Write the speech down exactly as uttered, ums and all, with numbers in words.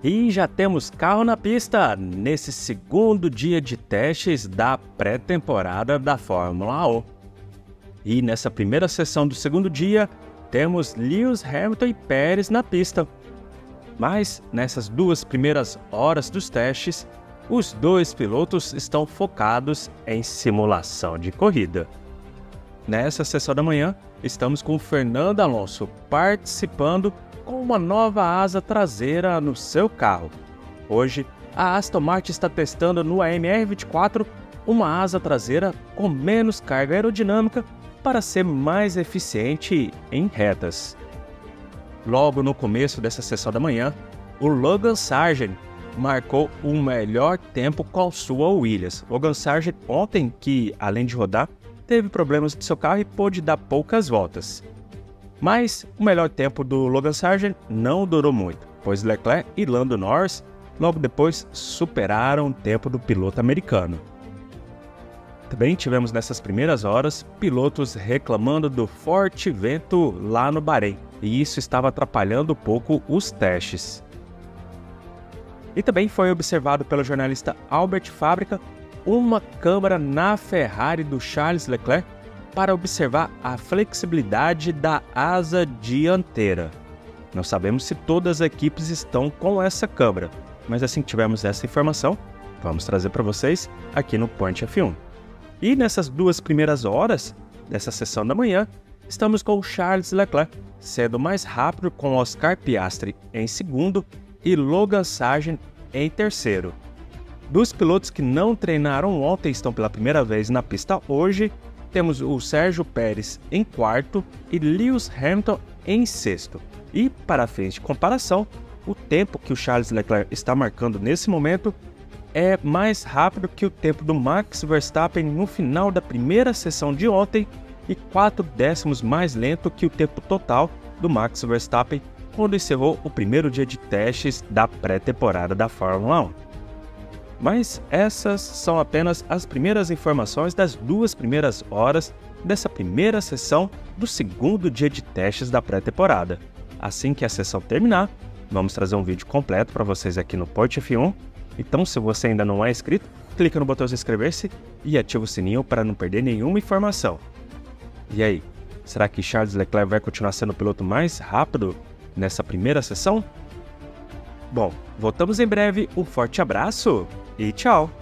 E já temos carro na pista nesse segundo dia de testes da pré-temporada da Fórmula um. E nessa primeira sessão do segundo dia, temos Lewis Hamilton e Pérez na pista. Mas nessas duas primeiras horas dos testes, os dois pilotos estão focados em simulação de corrida. Nessa sessão da manhã, estamos com Fernando Alonso participando com uma nova asa traseira no seu carro. Hoje, a Aston Martin está testando no A M R vinte e quatro uma asa traseira com menos carga aerodinâmica para ser mais eficiente em retas. Logo no começo dessa sessão da manhã, o Logan Sargeant marcou o melhor tempo com sua Williams. Logan Sargeant ontem, que além de rodar, teve problemas de seu carro e pôde dar poucas voltas. Mas o melhor tempo do Logan Sargeant não durou muito, pois Leclerc e Lando Norris logo depois superaram o tempo do piloto americano. Também tivemos nessas primeiras horas pilotos reclamando do forte vento lá no Bahrein, e isso estava atrapalhando um pouco os testes. E também foi observado pelo jornalista Albert Fábrica uma câmera na Ferrari do Charles Leclerc para observar a flexibilidade da asa dianteira. Não sabemos se todas as equipes estão com essa câmera, mas assim que tivermos essa informação, vamos trazer para vocês aqui no Point F um. E nessas duas primeiras horas dessa sessão da manhã, estamos com o Charles Leclerc sendo mais rápido, com Oscar Piastri em segundo e Logan Sargeant em terceiro. Dos pilotos que não treinaram ontem e estão pela primeira vez na pista hoje, temos o Sérgio Pérez em quarto e Lewis Hamilton em sexto. E, para fins de comparação, o tempo que o Charles Leclerc está marcando nesse momento é mais rápido que o tempo do Max Verstappen no final da primeira sessão de ontem e quatro décimos mais lento que o tempo total do Max Verstappen quando encerrou o primeiro dia de testes da pré-temporada da Fórmula um. Mas essas são apenas as primeiras informações das duas primeiras horas dessa primeira sessão do segundo dia de testes da pré-temporada. Assim que a sessão terminar, vamos trazer um vídeo completo para vocês aqui no Point F um. Então, se você ainda não é inscrito, clica no botão de inscrever-se e ativa o sininho para não perder nenhuma informação. E aí, será que Charles Leclerc vai continuar sendo o piloto mais rápido nessa primeira sessão? Bom, voltamos em breve, um forte abraço e tchau!